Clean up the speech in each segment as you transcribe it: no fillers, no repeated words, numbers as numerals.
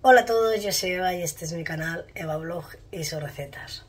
Hola a todos, yo soy Eva y este es mi canal Eva Blog y sus recetas.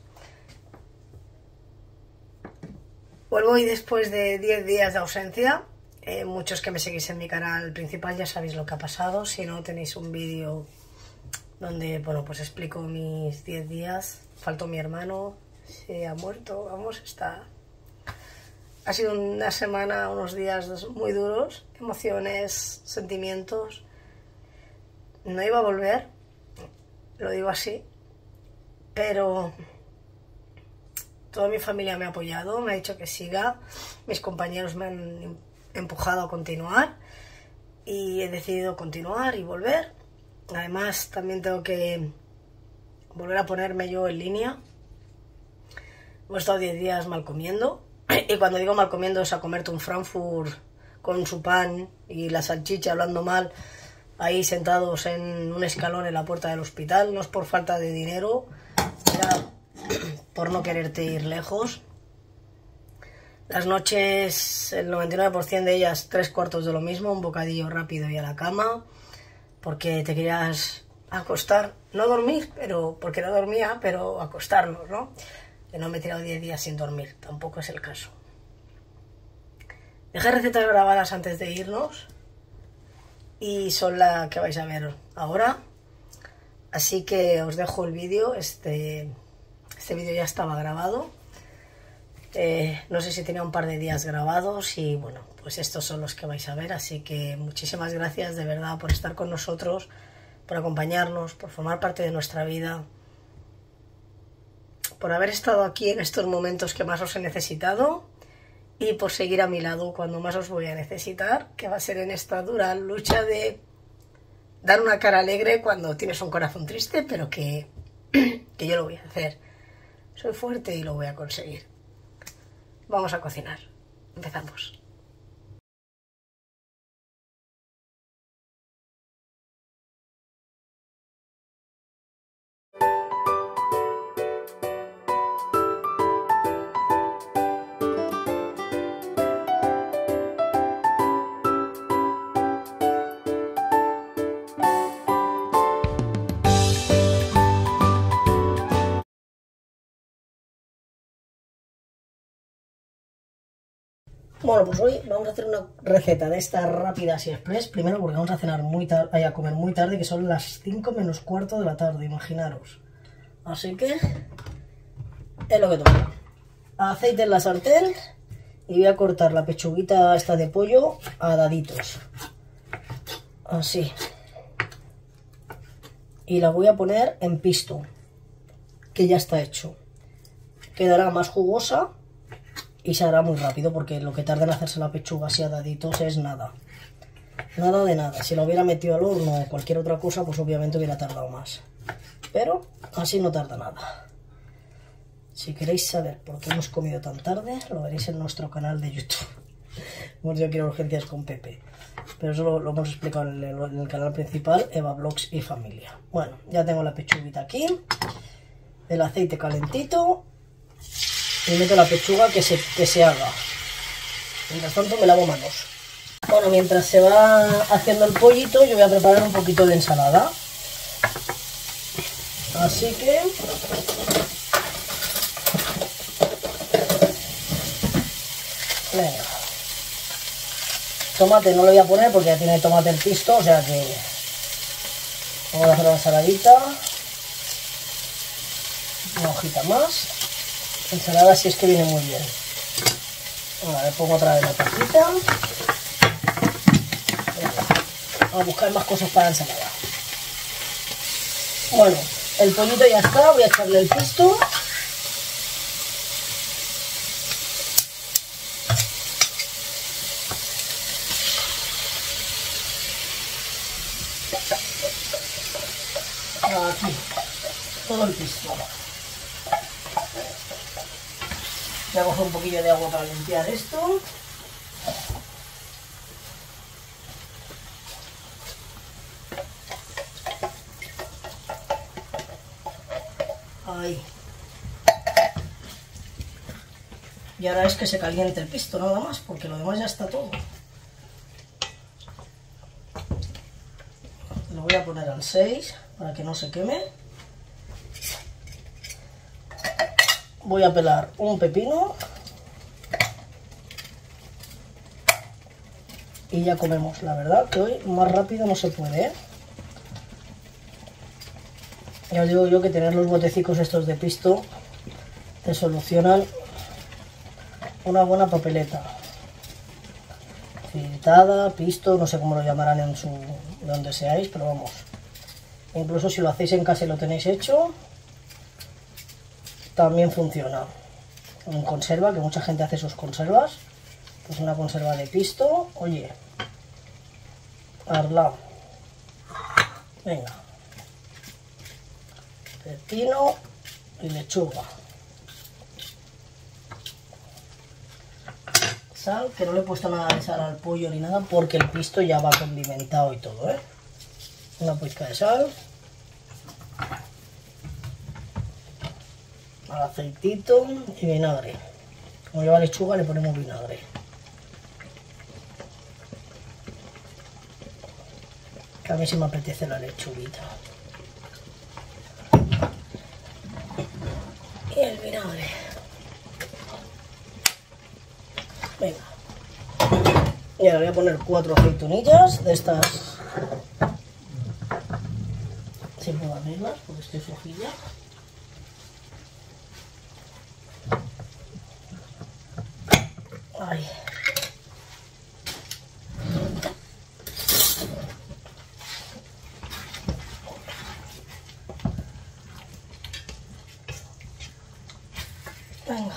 Vuelvo hoy después de 10 días de ausencia. Muchos que me seguís en mi canal principal ya sabéis lo que ha pasado. Si no, tenéis un vídeo donde, bueno, pues explico mis 10 días. Faltó mi hermano, se ha muerto, vamos, está... Ha sido una semana, unos días muy duros, emociones, sentimientos. No iba a volver, lo digo así, pero toda mi familia me ha apoyado, me ha dicho que siga, mis compañeros me han empujado a continuar y he decidido continuar y volver. Además, también tengo que volver a ponerme yo en línea. Hemos estado 10 días mal comiendo, y cuando digo mal comiendo es a comerte un Frankfurt con su pan y la salchicha hablando mal, ahí sentados en un escalón en la puerta del hospital. No es por falta de dinero, era por no quererte ir lejos. Las noches, el 99% de ellas, 3/4 de lo mismo, un bocadillo rápido y a la cama, porque te querías acostar, no dormir, pero porque no dormía, pero acostarnos, ¿no? Que no me he tirado 10 días sin dormir, tampoco es el caso. Dejé recetas grabadas antes de irnos y son las que vais a ver ahora, así que os dejo el vídeo. Este vídeo ya estaba grabado, no sé si tenía un par de días grabados y bueno, pues estos son los que vais a ver, así que muchísimas gracias de verdad por estar con nosotros, por acompañarnos, por formar parte de nuestra vida, por haber estado aquí en estos momentos que más os he necesitado y por seguir a mi lado cuando más os voy a necesitar, que va a ser en esta dura lucha de dar una cara alegre cuando tienes un corazón triste, pero que yo lo voy a hacer. Soy fuerte y lo voy a conseguir. Vamos a cocinar. Empezamos. Bueno, pues hoy vamos a hacer una receta de estas rápidas y express. Primero porque vamos a cenar muy tarde, a comer muy tarde, que son las 5 menos cuarto de la tarde, imaginaros. Así que es lo que toca. Aceite en la sartén y voy a cortar la pechuguita esta de pollo a daditos. Así. Y la voy a poner en pisto, que ya está hecho. Quedará más jugosa y se hará muy rápido, porque lo que tarda en hacerse la pechuga así a daditos es nada. Nada de nada. Si lo hubiera metido al horno o cualquier otra cosa, pues obviamente hubiera tardado más. Pero así no tarda nada. Si queréis saber por qué hemos comido tan tarde, lo veréis en nuestro canal de YouTube. Hemos Yo Quiero Urgencias con Pepe. Pero eso lo hemos explicado en el canal principal, Eva Blogs y Familia. Bueno, ya tengo la pechuguita aquí. El aceite calentito. Y meto la pechuga que se haga. Mientras tanto me lavo manos. Bueno, mientras se va haciendo el pollito, yo voy a preparar un poquito de ensalada. Así que... venga. Tomate no lo voy a poner porque ya tiene tomate el pisto, o sea que... vamos a hacer una ensaladita. Una hojita más. Ensalada si es que viene muy bien. Ahora le pongo otra vez la tapita. Vamos a buscar más cosas para la ensalada. Bueno, el pollito ya está, voy a echarle el pisto. Aquí, todo el pisto. Voy a coger un poquillo de agua para limpiar esto. Ahí. Y ahora es que se caliente el pisto, nada más, porque lo demás ya está todo. Lo voy voy a poner al 6 para que no se queme. Voy a pelar un pepino. Y ya comemos. La verdad que hoy más rápido no se puede, ¿eh? Ya os digo yo que tener los botecicos estos de pisto te solucionan una buena papeleta. Fritada, pisto, no sé cómo lo llamarán en su de donde seáis, pero vamos. Incluso si lo hacéis en casa y lo tenéis hecho, también funciona. En conserva, que mucha gente hace sus conservas, pues una conserva de pisto, oye, al lado. Venga. Pepino y lechuga. Sal, que no le he puesto nada de sal al pollo ni nada porque el pisto ya va condimentado y todo, ¿eh? Una pizca de sal. Aceitito y vinagre. Como lleva lechuga le ponemos vinagre. Que a mí sí me apetece la lechuguita. Y el vinagre. Venga. Y ahora voy a poner 4 aceitunillas de estas. Si puedo abrirlas porque estoy flojilla. Ay. Venga.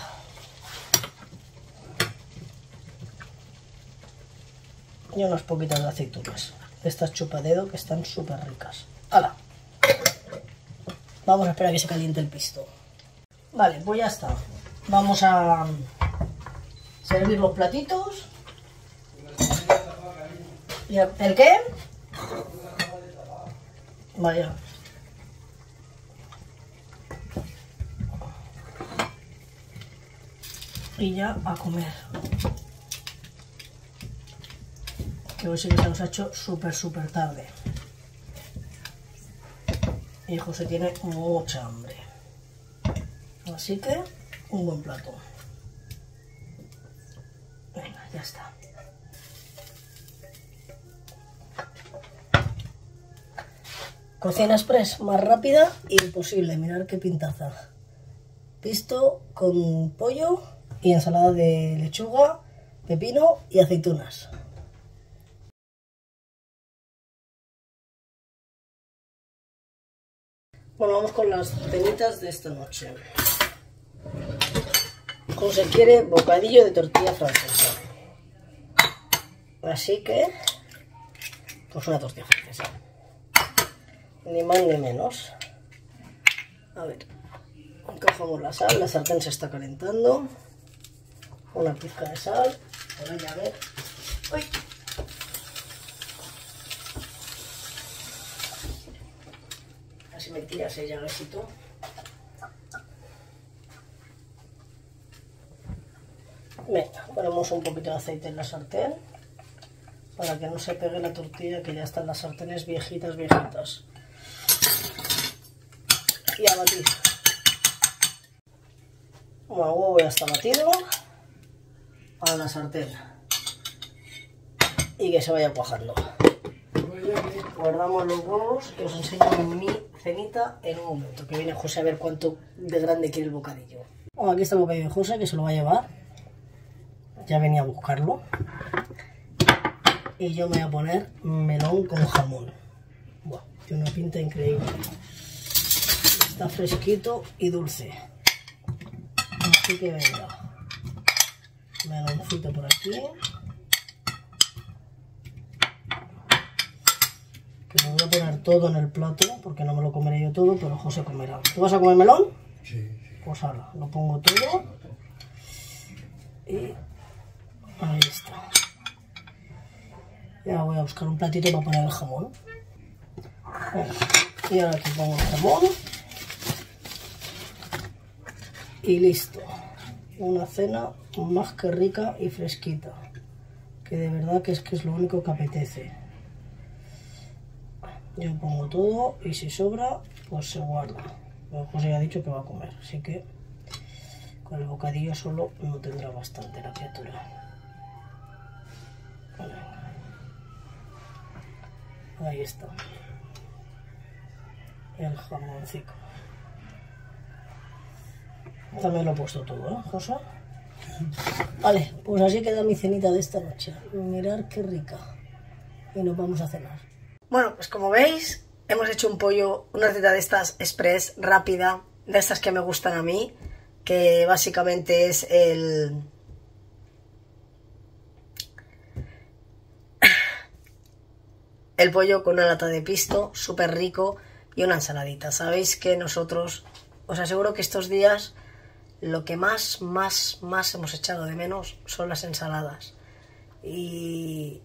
Y unas poquitas de aceitunas. De estas chupadedo que están súper ricas. ¡Hala! Vamos a esperar a que se caliente el pisto. Vale, pues ya está. Vamos a servir los platitos. ¿El qué? Vaya. Y ya a comer. Que hoy sí que se nos ha hecho súper tarde. Y José tiene mucha hambre. Así que un buen plato. Venga, ya está. Cocina express más rápida imposible. Mirad qué pintaza. Pisto con pollo y ensalada de lechuga, pepino y aceitunas. Bueno, vamos con las cenitas de esta noche. José quiere bocadillo de tortilla francesa. Así que, pues una tortilla francesa. Ni más ni menos. A ver, encajamos la sal, la sartén se está calentando. Una pizca de sal, por ahí a ver. ¡Uy! Así me tiras ella, besito. Venga, ponemos un poquito de aceite en la sartén para que no se pegue la tortilla, que ya están las sartenes viejitas. Y a batir. Bueno, el huevo ya está batido. A la sartén. Y que se vaya cuajando. Guardamos los huevos y os enseño mi cenita en un momento. Que viene José a ver cuánto de grande quiere el bocadillo. Bueno, aquí está el bocadillo de José, que se lo va a llevar. Ya venía a buscarlo. Y yo me voy a poner melón con jamón. Buah, tiene una pinta increíble. Está fresquito y dulce. Así que venga. Meloncito por aquí. Que lo voy a poner todo en el plato, porque no me lo comeré yo todo, pero José comerá. ¿Tú vas a comer melón? Sí. Pues ahora, lo pongo todo. Y ahí está. Ya voy a buscar un platito para poner el jamón. Bueno, y ahora aquí pongo el jamón. Y listo. Una cena más que rica y fresquita. Que de verdad que es lo único que apetece. Yo pongo todo y si sobra, pues se guarda. José ya ha dicho que va a comer, así que con el bocadillo solo no tendrá bastante la criatura. Ahí está. El jamoncito. También lo he puesto todo, ¿eh, José? Vale, pues así queda mi cenita de esta noche. Mirad qué rica. Y nos vamos a cenar. Bueno, pues como veis, hemos hecho un pollo, una receta de estas express, rápida, de estas que me gustan a mí, que básicamente es el pollo con una lata de pisto, súper rico, y una ensaladita. Sabéis que nosotros, os aseguro que estos días lo que más hemos echado de menos son las ensaladas. Y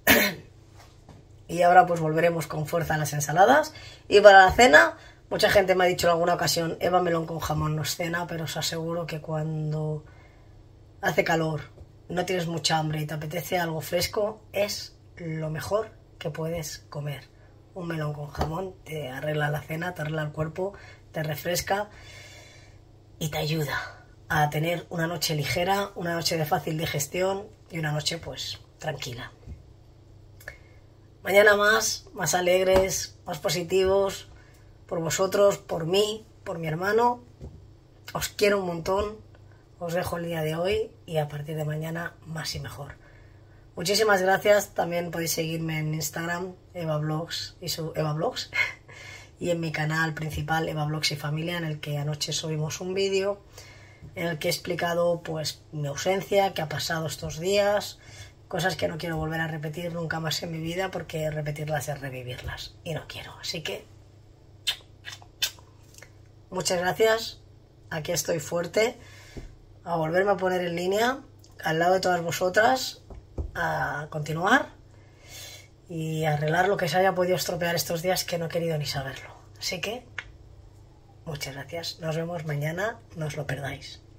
ahora pues volveremos con fuerza a las ensaladas. Y para la cena, mucha gente me ha dicho en alguna ocasión, Eva, melón con jamón no es cena, pero os aseguro que cuando hace calor, no tienes mucha hambre y te apetece algo fresco, es lo mejor que puedes comer. Un melón con jamón te arregla la cena, te arregla el cuerpo, te refresca y te ayuda a tener una noche ligera, una noche de fácil digestión y una noche pues tranquila. Mañana más alegres, más positivos, por vosotros, por mí, por mi hermano. Os quiero un montón, os dejo el día de hoy y a partir de mañana más y mejor. Muchísimas gracias, también podéis seguirme en Instagram, EvaBlogs y en mi canal principal, EvaBlogs y Familia, en el que anoche subimos un vídeo en el que he explicado pues mi ausencia, qué ha pasado estos días, cosas que no quiero volver a repetir nunca más en mi vida, porque repetirlas es revivirlas y no quiero. Así que muchas gracias, aquí estoy fuerte, a volverme a poner en línea, al lado de todas vosotras, a continuar y a arreglar lo que se haya podido estropear estos días que no he querido ni saberlo. Así que muchas gracias, nos vemos mañana, no os lo perdáis.